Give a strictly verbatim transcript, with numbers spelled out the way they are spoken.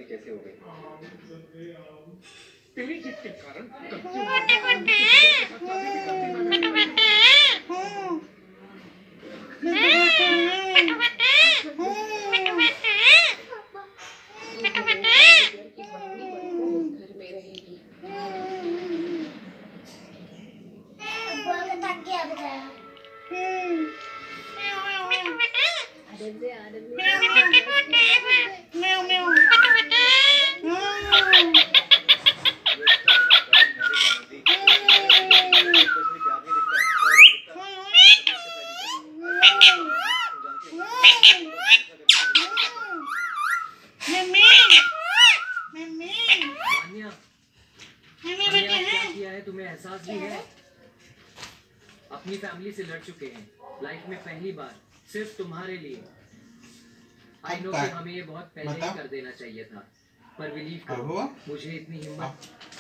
कैसे हो गई? तेरी जिद के कारण तुम्हें एहसास भी है? अपनी फैमिली से लड़ चुके हैं लाइफ में पहली बार, सिर्फ तुम्हारे लिए। आई नो कि हमें ये बहुत पहले ही कर देना चाहिए था, पर बिलीव करो मुझे इतनी हिम्मत